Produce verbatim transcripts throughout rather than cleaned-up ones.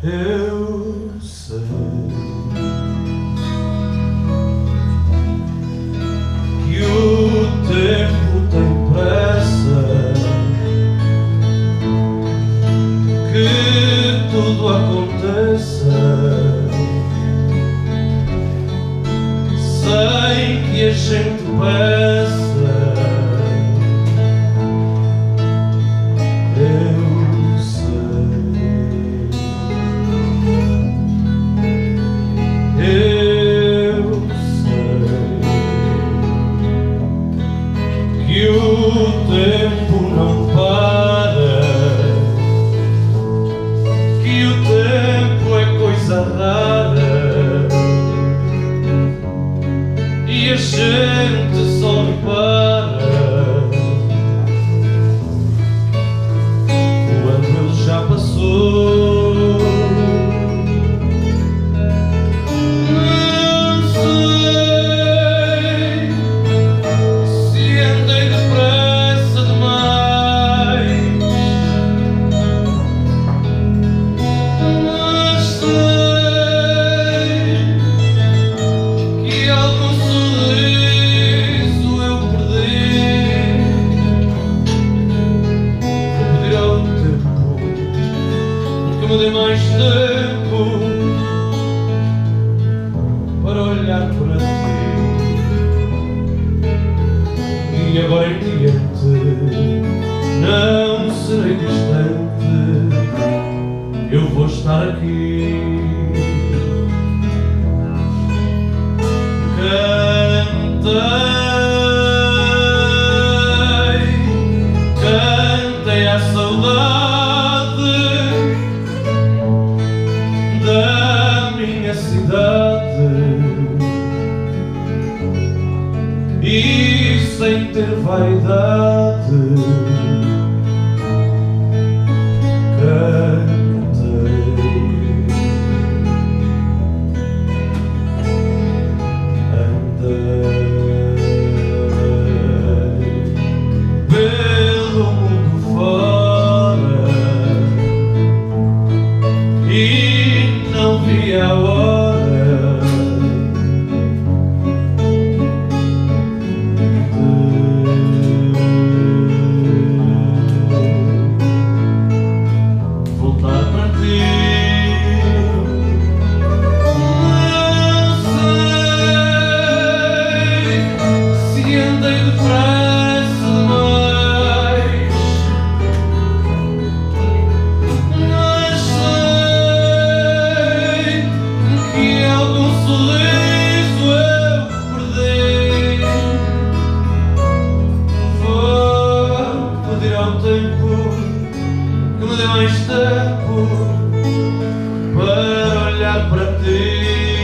Eu sei que o tempo tem pressa, que tudo aconteça sem que a gente peça. Eu sei, eu sei que o tempo não para, que o tempo é coisa rara e a gente só repara quando ele já passou. Não sei se andei depressa demais, mas sei que algum sorriso eu perdi. Vou pedir ao tempo que me dê mais tempo para olhar para ti, e agora em diante não serei distante, eu vou estar aqui. Cantei, cantei à saudade da minha cidade, e sem ter vaidade cantei. Andei pelo mundo fora e não vi a hora de voltar para ti. Não sei se andei depressa demais, mas sei que algum sorriso eu perdi. Vou pedir ao tempo que me dê mais tempo para olhar para ti,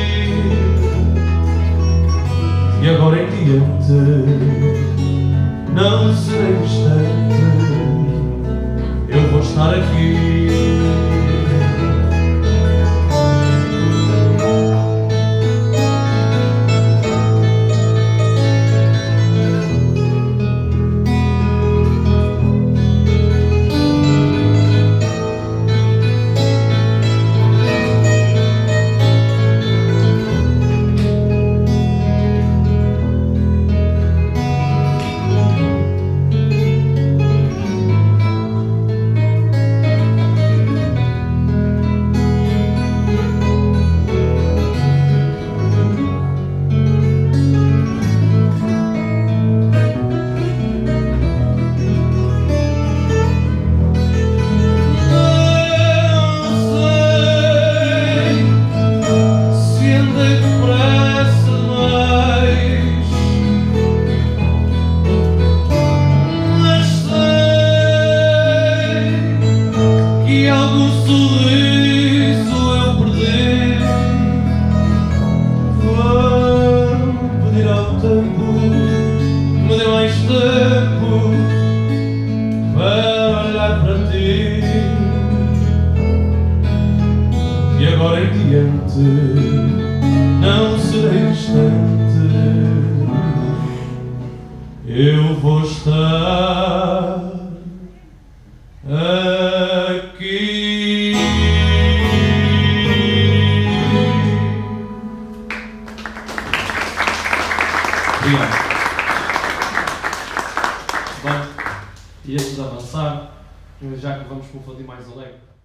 e agora em diante não serei distante, eu vou estar aqui. Não serei distante, eu vou estar aqui. Obrigado. Bem, e antes de avançar, já que vamos para um fadinho mais alegre,